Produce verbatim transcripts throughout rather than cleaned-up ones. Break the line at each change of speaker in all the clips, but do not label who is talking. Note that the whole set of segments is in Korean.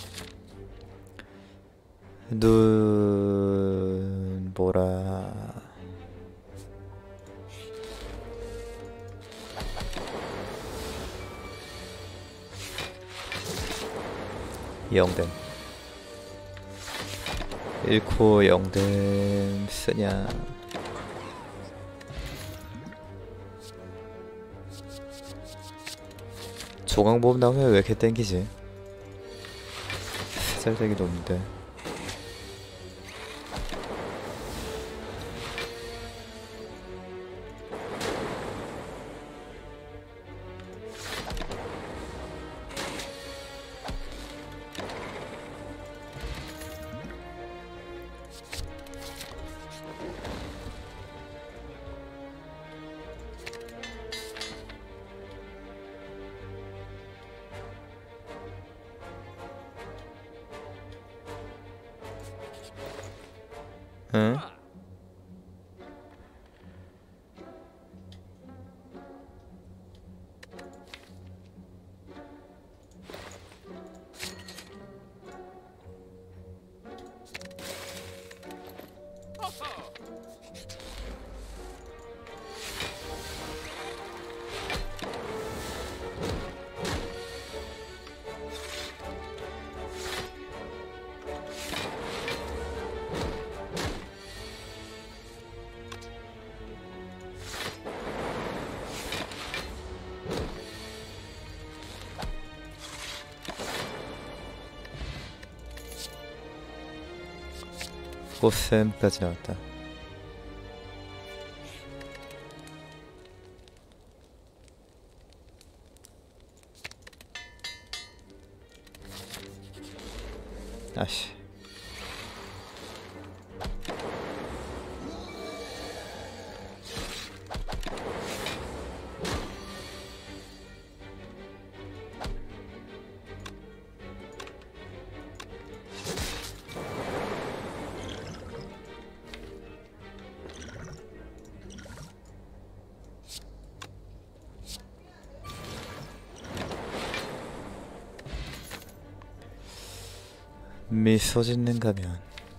눈보라. 영댐 잃고 영댐 쓰냐. 조각보험 나오면 왜 이렇게 땡기지? 쌀데기 높은데. 응? 꽃샘까지 나왔다. 아씨. 미소 짓는 가면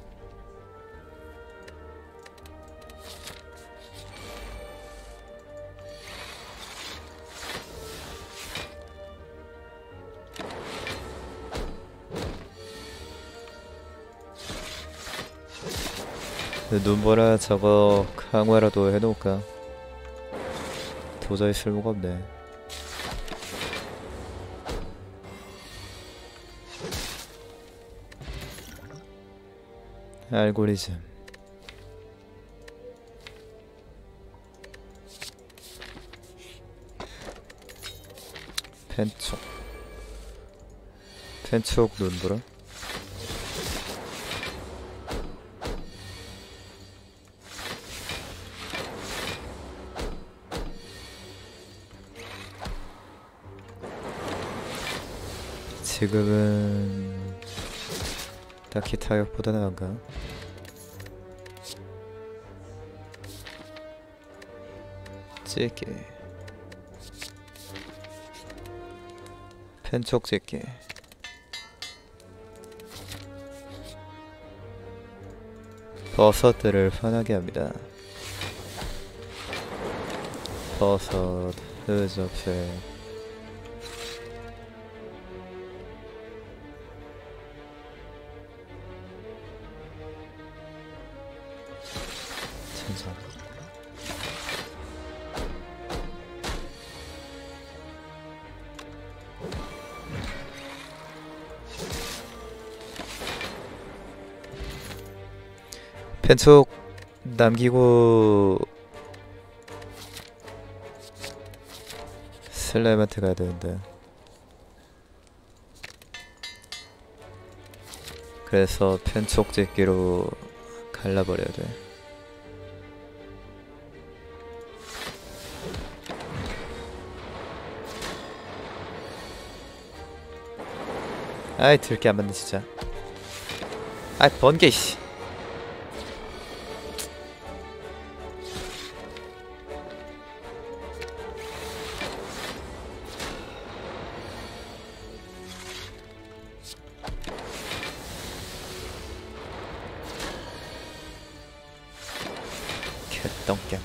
눈보라 저거 강화라도 해놓을까? 도저히 쓸모가 없네. 알고리즘 펜촉 펜촉 눈보라. 지금은 딱히 타격보다 나은가? 찌개 펜촉 찌개 버섯들을 편하게 합니다. 버섯, 흐접새 천상 펜촉 남기고 슬라임한테 가야 되는데. 그래서 펜촉 제끼로 갈라버려야 돼. 아이 들게 안 맞네 진짜. 아이 번개 씨. 똥겜.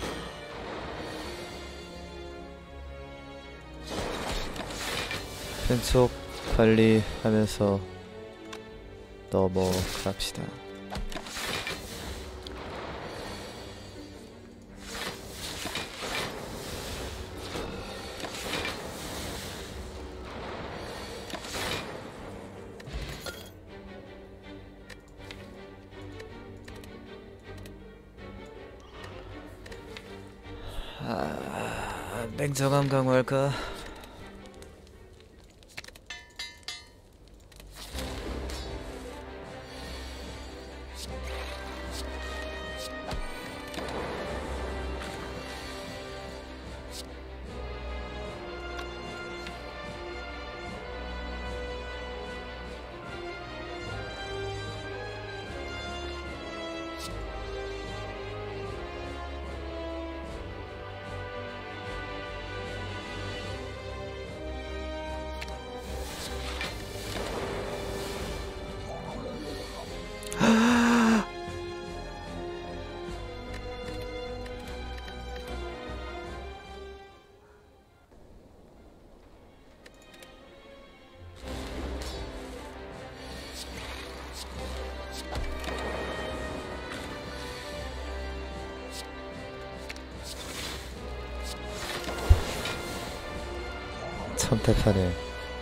편속 관리하면서 넘어갑시다. 아, 냉정함 강화할까? 선택하네.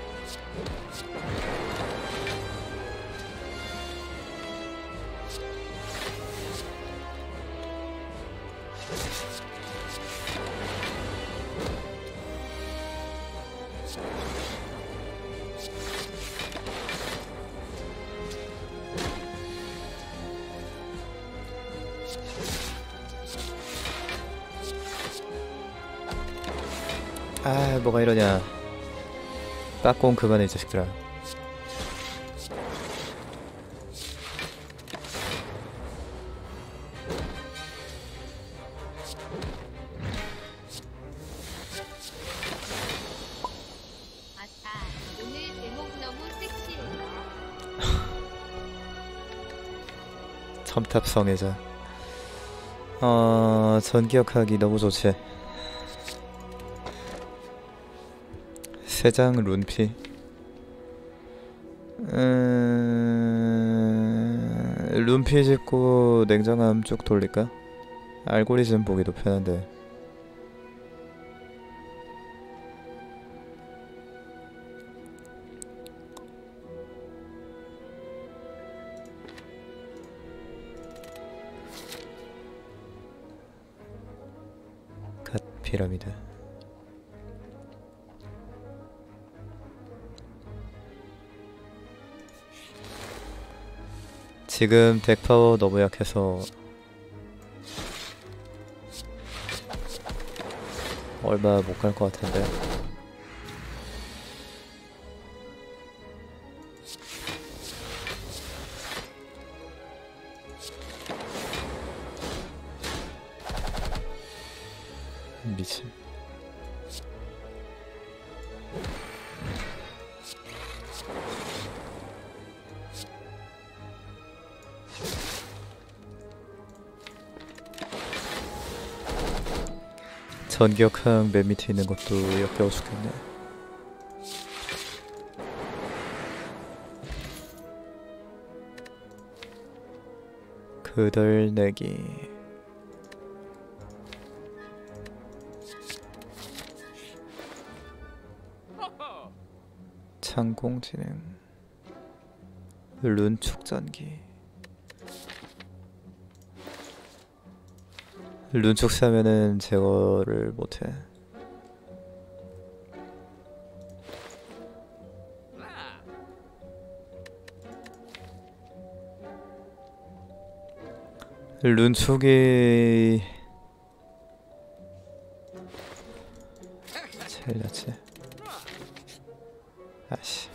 아, 뭐가 이러냐. 빠꼼 그만해, 이 자식들아.
아따, 오늘 제목 너무 섹시해.
첨탑 성애자. 어... 전기역하기 너무 좋지. 세장 룬피. 음... 룬피 짓고 냉정함 쭉 돌릴까? 알고리즘 보기도 편한데. 갓 피라미드. 지금 덱 파워 너무 약해서 얼마 못 갈 것 같은데. 미친. 전기역항 맨 밑에 있는 것도 역겨워 죽겠네. 그들 내기. 창공지능. 룬축전기. 룬축 사면은 제거를 못해. 룬축이 제일 낫지. 아씨.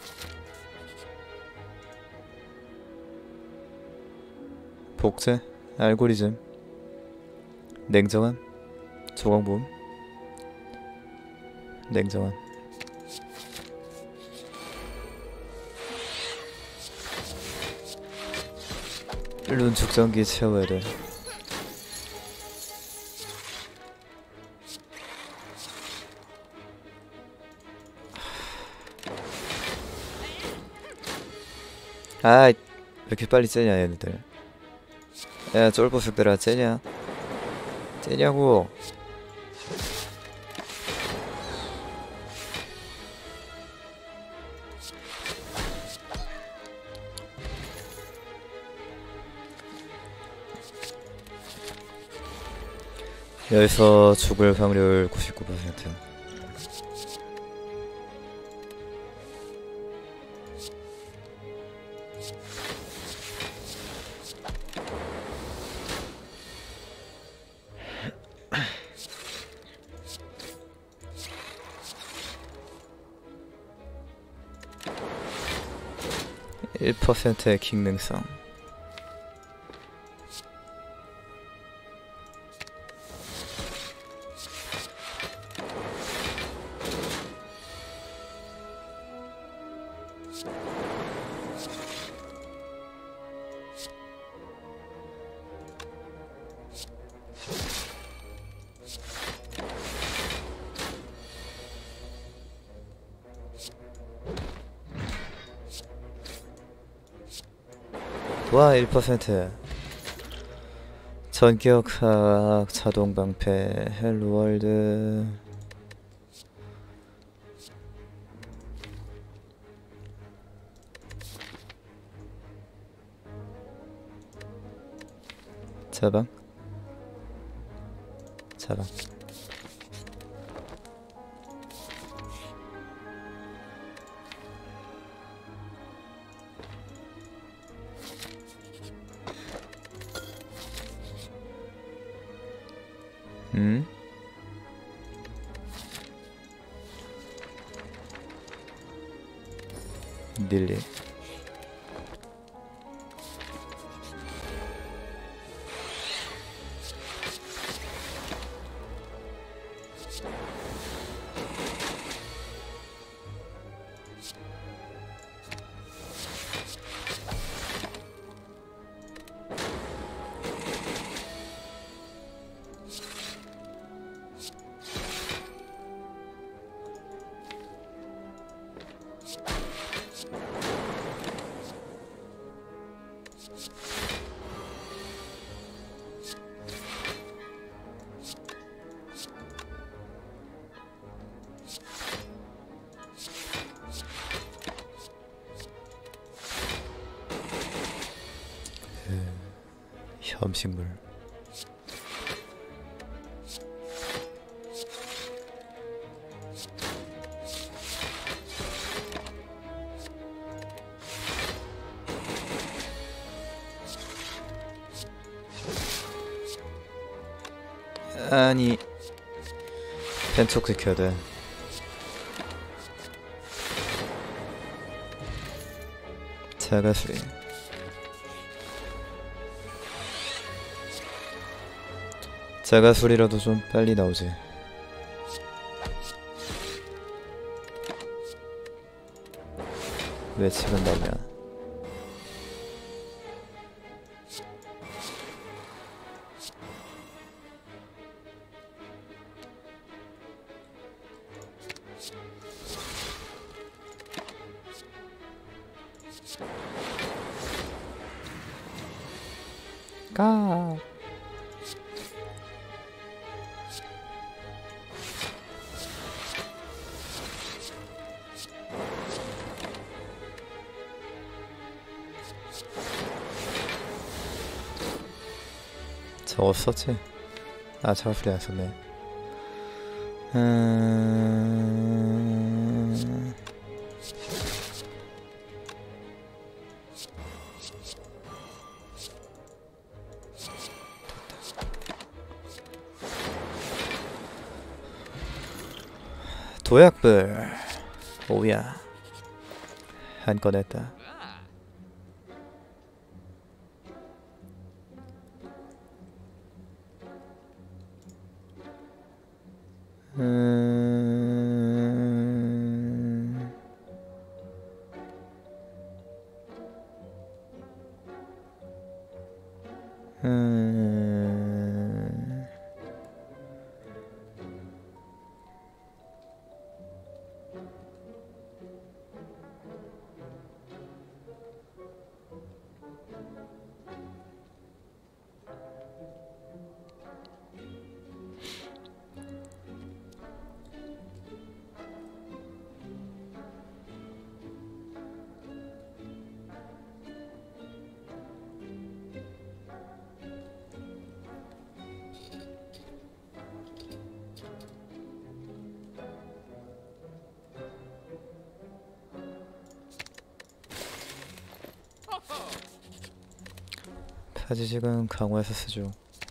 복제, 알고리즘, 냉정함, 조광보험, 냉정함. 룬 축전기 채워야 돼. 아, 왜 이렇게 빨리 째냐 얘네들. 야, 쫄보숙들아, 째냐? 째냐고. 여기서 죽을 확률 구십구 퍼센트. 일 퍼센트의 킥 능성. 와, 일 퍼센트. 전기역학, 자동방패, 헬로월드. 자방? 자방. 음? 닐리. 혐식물. 아니, 펜촉 지켜야 돼. 자가수리. 자가수리라도 좀 빨리 나오지. 왜 지금 나오냐? 까. 저거 썼지? 아, 자가수리 안 썼네. 음... 도약불. 오야, 한 건 했다. 음... 음... 타지직은 강화해서 쓰죠.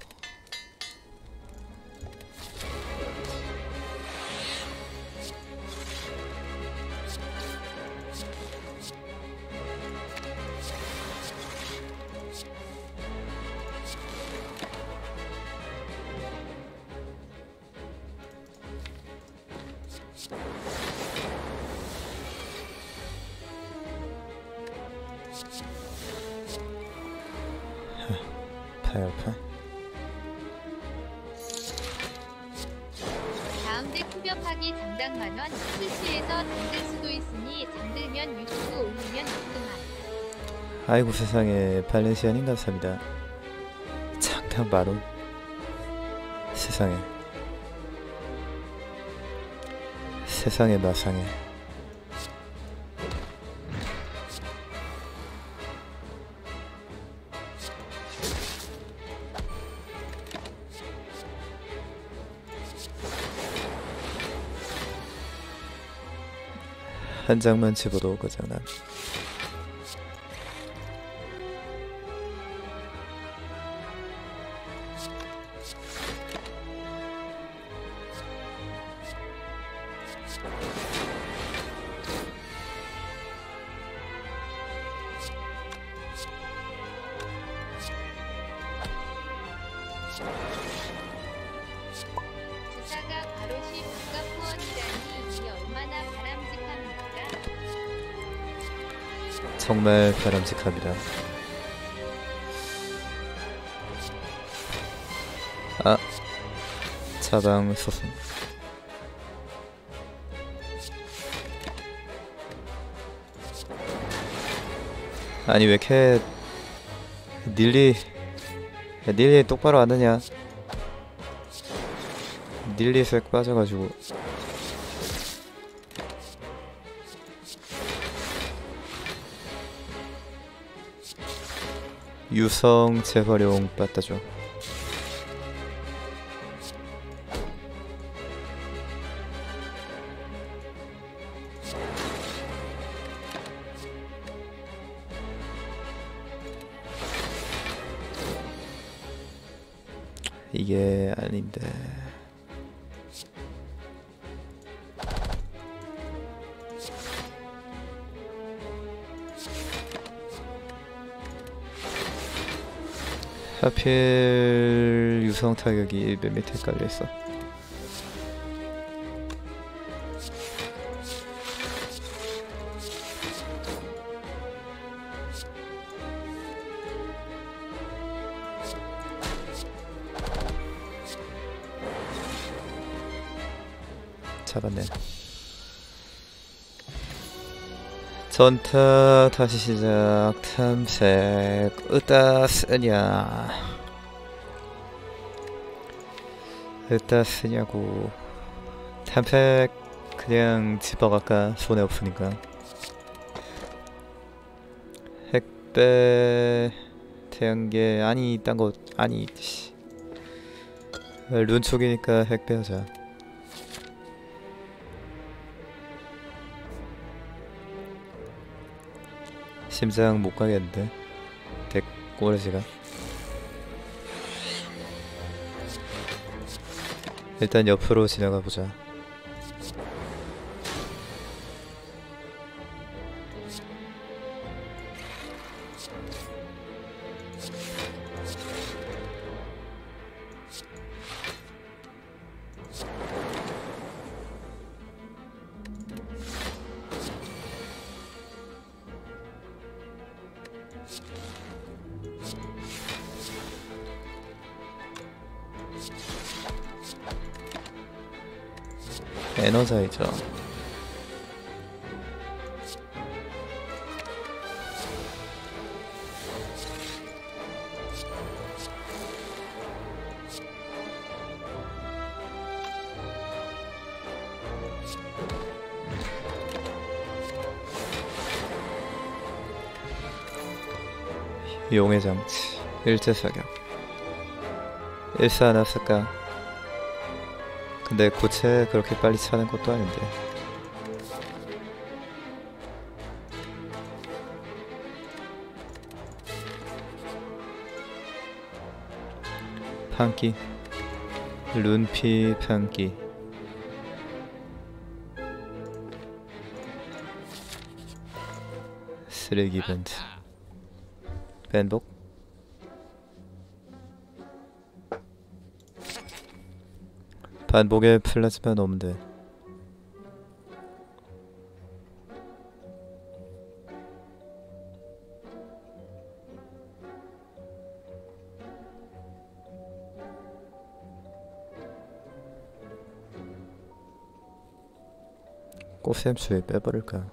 파열파.
다음 대 투벽하기 장당 만원. 스시에서 잠들 수도 있으니 잠들면 유튜브 올리면 있구만.
아이고 세상에. 발렌시아님 감사합니다. 장당 만원. 세상에. 세상에 마상에. 한 장만 집어도 고장난.
주사가 바로시 국가후원이라니 이 얼마나 바람직합니까?
정말 바람직합니다. 아, 자방 소송. 아니 왜 이렇게 닐리 야, 닐리 똑바로 안 하냐? 닐리 색 빠져가지고. 유성 재활용 빠따죠. 이게 아닌데. 하필 유성 타격이 맨 밑에 깔려있어. 잡았네. 전타 다시 시작. 탐색 으따 쓰냐 으따 쓰냐고. 탐색 그냥 집어갈까? 손에 없으니까. 핵배 태양계 아니 딴거 아니 씨. 룬촉이니까 핵배하자. 심장 못 가겠는데. 덱 꼬레지가. 일단 옆으로 지나가 보자. 에너자이저. 용의 장치 일제사격. 일사 안 왔을까? 근데 고체 그렇게 빨리 차는 것도 아닌데. 판기 룬피 판기 쓰레기 벤트 벤복 반복에 플라즈마 넣으면 돼. 꽃샘수에 빼버릴까?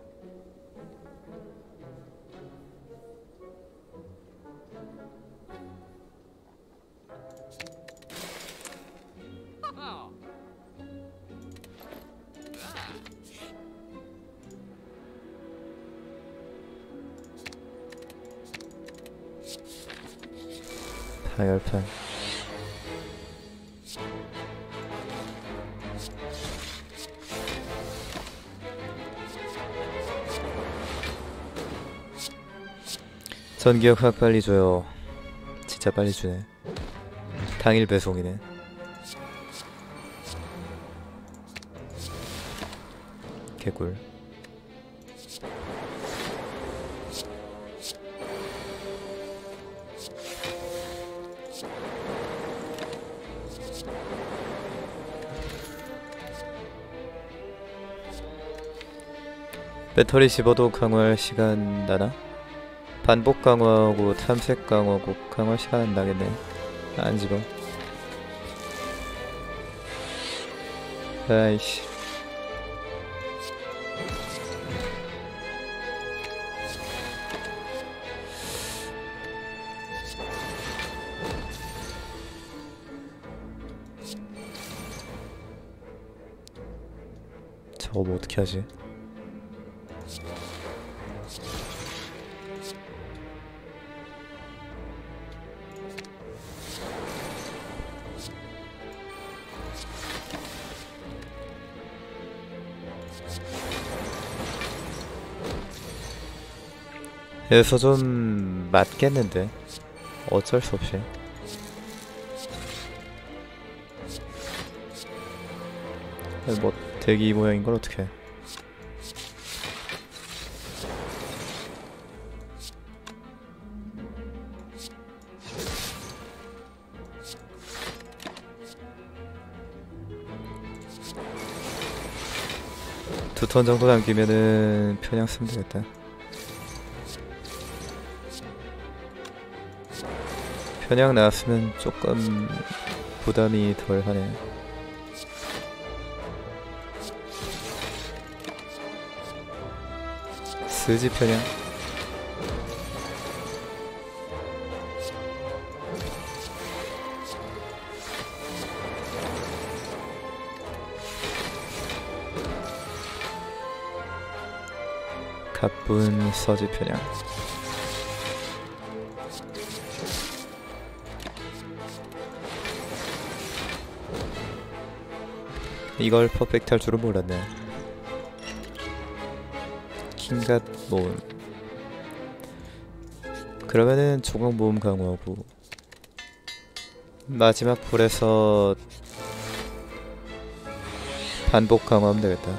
다열판 전기역 확 빨리 줘요. 진짜 빨리 주네. 당일 배송이네. 개꿀. 배터리 집어도 강화할 시간 나나? 반복 강화하고 탐색 강화하고 강화 시간 안 나겠네. 안 집어. 아이씨. 저거 뭐 어떻게 하지? 여기서 좀 맞겠는데 어쩔 수 없이. 뭐 대기 모양인 걸 어떡해. 두 턴 정도 남기면은 편향 쓰면 되겠다. 편향 나왔으면 조금 부담이 덜 하네. 스지 편향. 가쁜 서지 편향. 이걸 퍼펙트 할 줄은 몰랐네. 킹갓 모음. 그러면은 조각 모음 강화하고 마지막 볼에서 반복 강화하면 되겠다.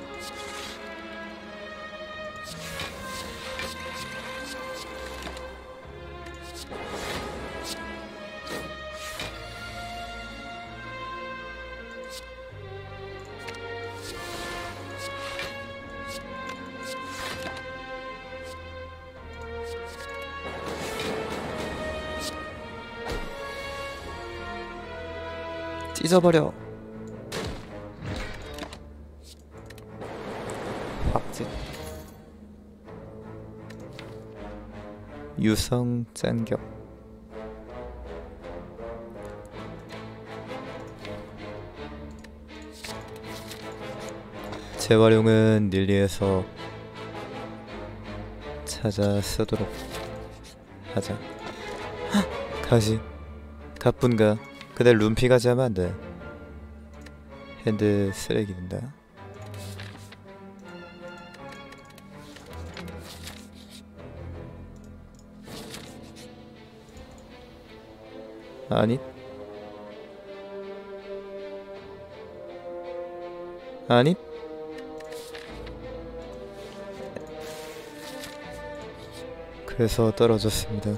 찢어버려. 확진. 유성 짠격. 재활용은 릴리에서 찾아 쓰도록 하자. 헉! 가지. 가뿐가. 근데 룸피까지 하면 안돼. 핸드 쓰레기 된다. 아니 아니? 그래서 떨어졌습니다.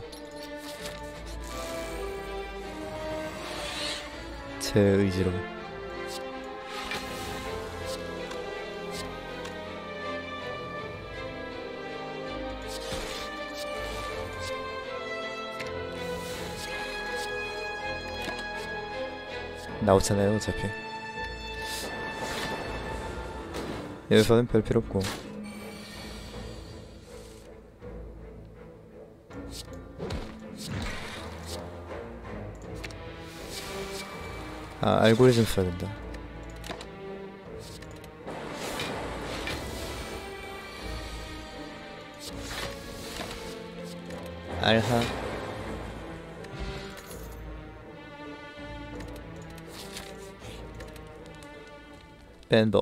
제 의지로. 나오잖아요 어차피. 여기서는 별 필요 없고. 아, 알고리즘 써야 된다. 알하. 밴더.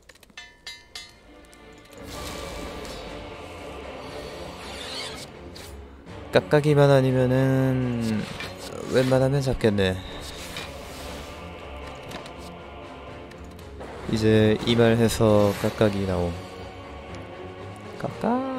깎아기만 아니면은 웬만하면 잡겠네. 이제 이말해서 깎아기 나옴. 깎아.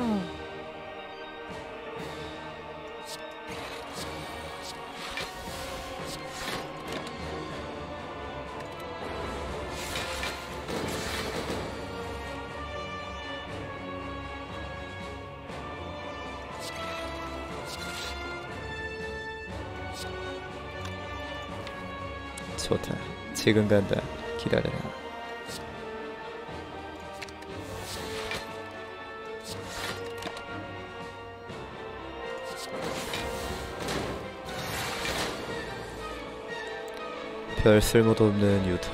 좋다. 지금 간다. 기다려라. 별 쓸모도 없는 유타.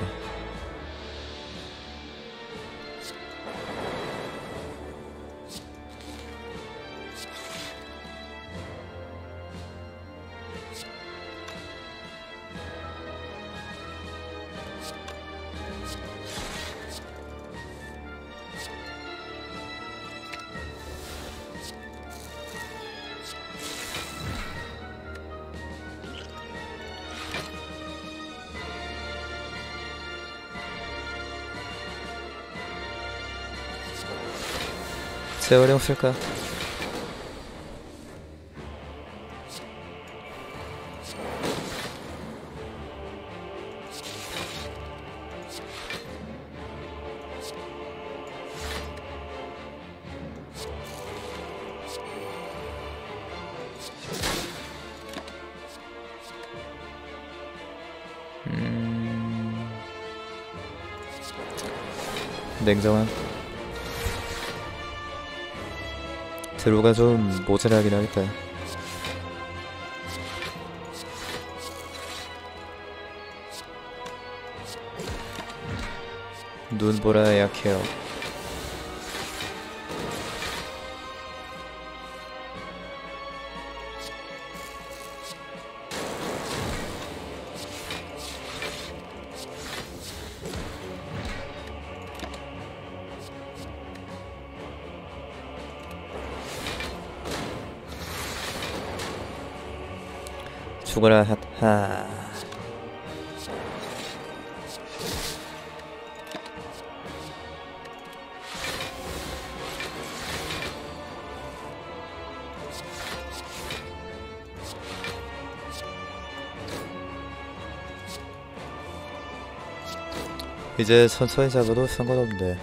재활용 쓸까? 음... 냉정한. 드루가 좀 모자라긴 하겠다. 눈보라 약해요. 죽어라 핫하. 이제 천천히 잡아도 상관없는데.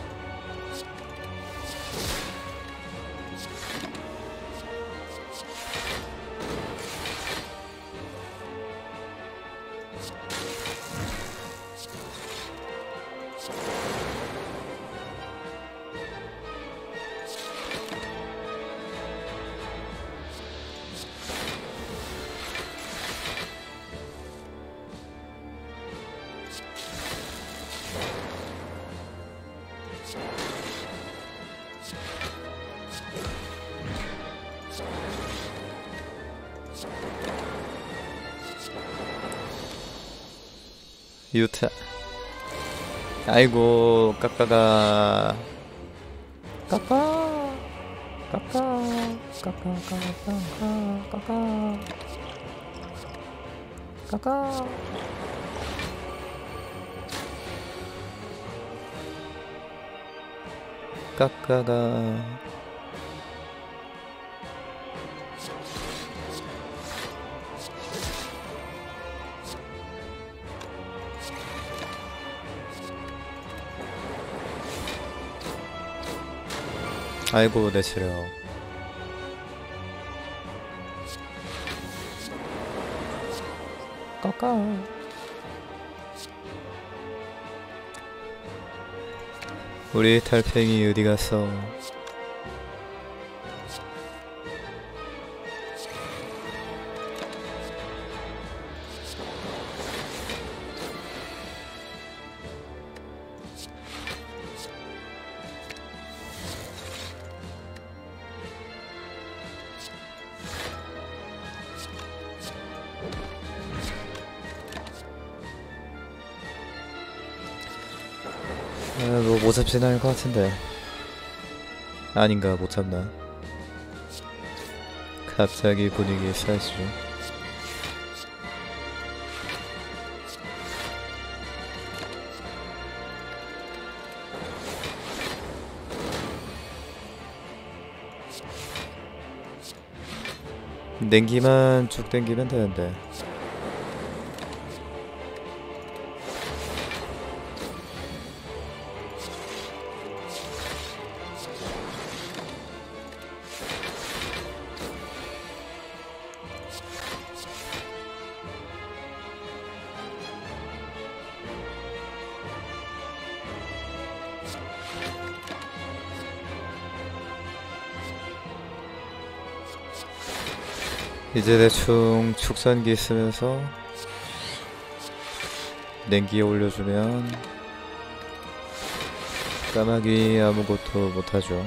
유타. 아이고 까까가 까까 까까 까까 까까 까까 까까. 깎아가. 아이고 내 체력. 깎아. 우리 달팽이 어디 갔어? 아, 뭐 못 잡진 않을 것 같은데. 아닌가, 못 잡나? 갑자기 분위기 싸지죠. 냉기만 쭉 당기면 되는데. 이제 대충 축산기 쓰면서 냉기에 올려주면 까마귀 아무것도 못하죠.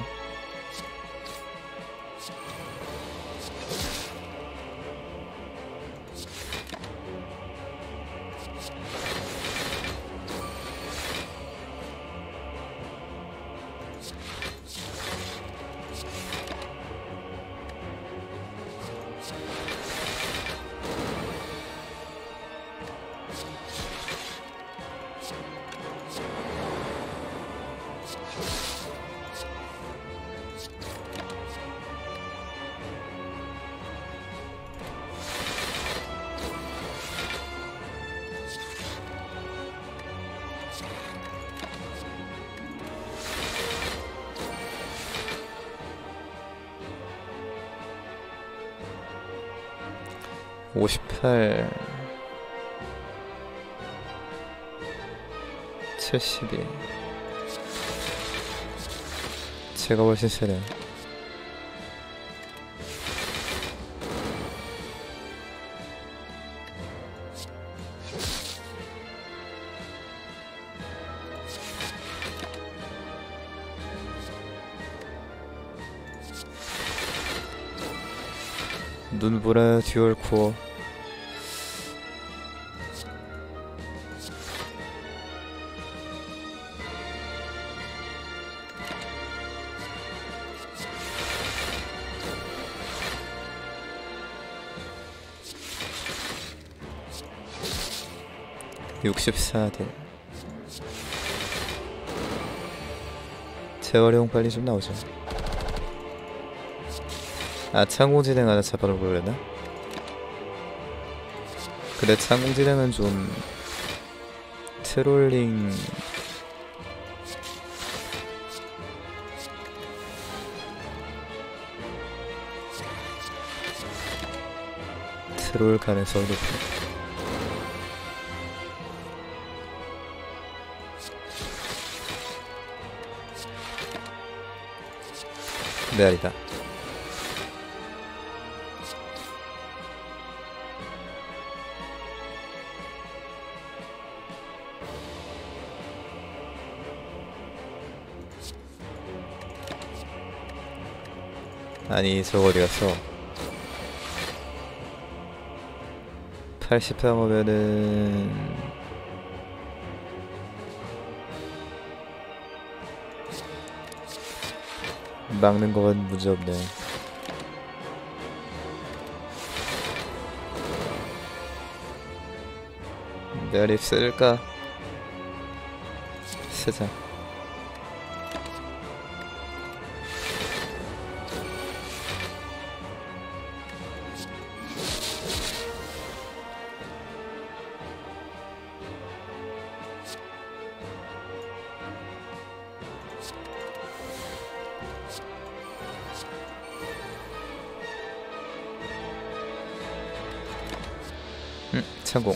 오십팔, 칠십이. 제가 훨씬 세네. 눈보라 듀얼 코어. 육십사 딜. 재활용 빨리 좀 나오죠. 아, 창공진행 하나 잡아놓을 걸 그랬나? 근데 창공진행은 좀 트롤링 트롤 가능성이 높아. 메아리다. 아니 저거 어디갔어. 팔십 방어면은 막는 건 문제없네. 메아리 쓸까? 쓰자. 음, 창공.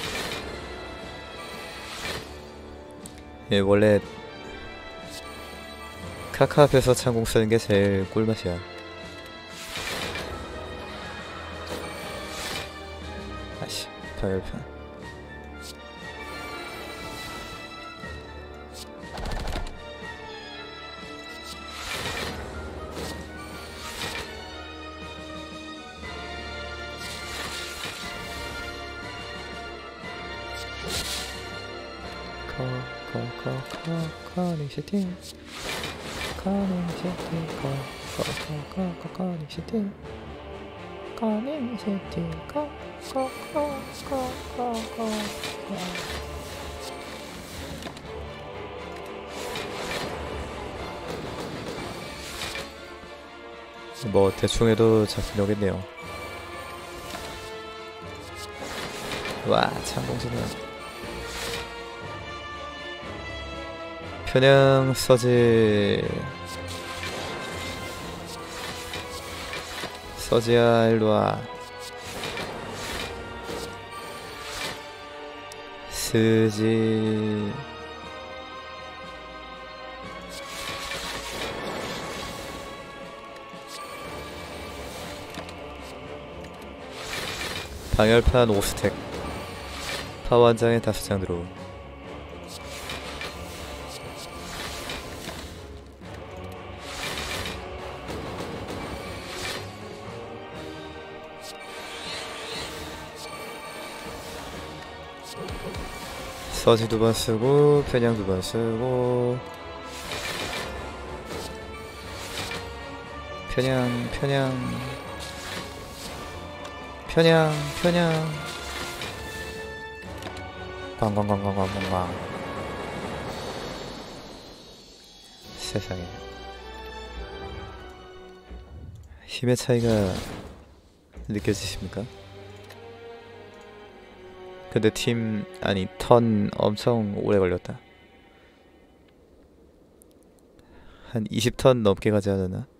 예, 원래 카카 앞에서 창공 쓰는 게 제일 꿀맛이야. 아씨, 방열판. 커커커커커닝시티 커닝시티 커커커커커닝시티 커닝시티 커커커커커커. 뭐 대충 해도 잡긴 오겠네요. 와, 창공지는 편향 서지. 서지야 일로와. 스지. 방열판 오 스택. 파워 한 장에 다섯 장 들어오. 서지 두 번 쓰고 편향 두 번 쓰고 편향 편향 편향 편향 광광광광광광광. 세상에 힘의 차이가 느껴지십니까? 근데 팀 아니 턴 엄청 오래 걸렸다. 한 이십 턴 넘게 가지 않았나?